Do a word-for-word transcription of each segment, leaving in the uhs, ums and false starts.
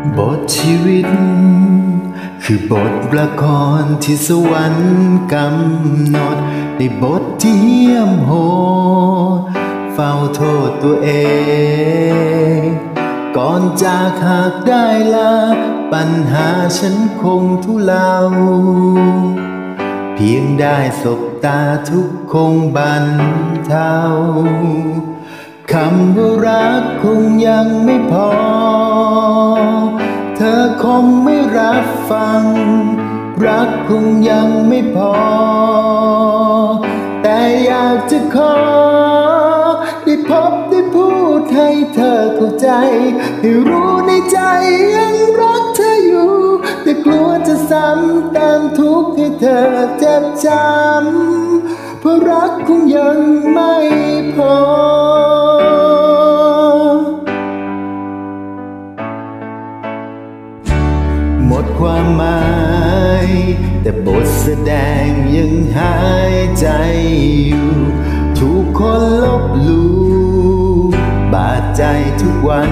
บทชีวิตคือบทละครที่สวรรค์กำหนดในบทที่เหี้ยมโหดเฝ้าโทษตัวเองก่อนจากหากได้ลาปัญหาฉันคงทุเลาเพียงได้สบตาทุกคงบรรเทาคำว่ารักคงยังไม่พอเธอคงไม่รับฟังรักคงยังไม่พอแต่อยากจะขอได้พบได้พูดให้เธอเข้าใจให้รู้ในใจยังรักเธออยู่แต่กลัวจะซ้ำเติมทุกข์ให้เธอเจ็บช้ำเพราะรักคงยังไม่พอหมดความหมายแต่บทแสดงยังหายใจอยู่ทุกคนลบลู่บาดใจทุกวัน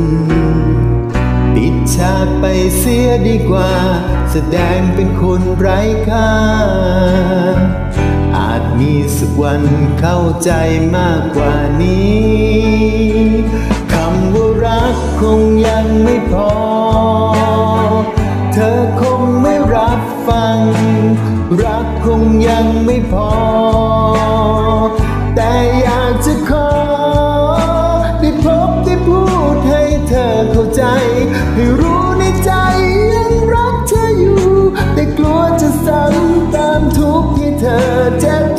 ปิดฉากไปเสียดีกว่าแสดงเป็นคนไร้ค่าอาจมีสักวันเข้าใจมากกว่านี้คำว่ารักคงยังไม่พอเธอคงไม่รับฟังรักคงยังไม่พอแต่อยากจะขอได้พบได้พูดให้เธอเข้าใจให้รู้ในใจยังรักเธออยู่แต่กลัวจะซ้ำตามทุกข์ที่เธอเจ็บ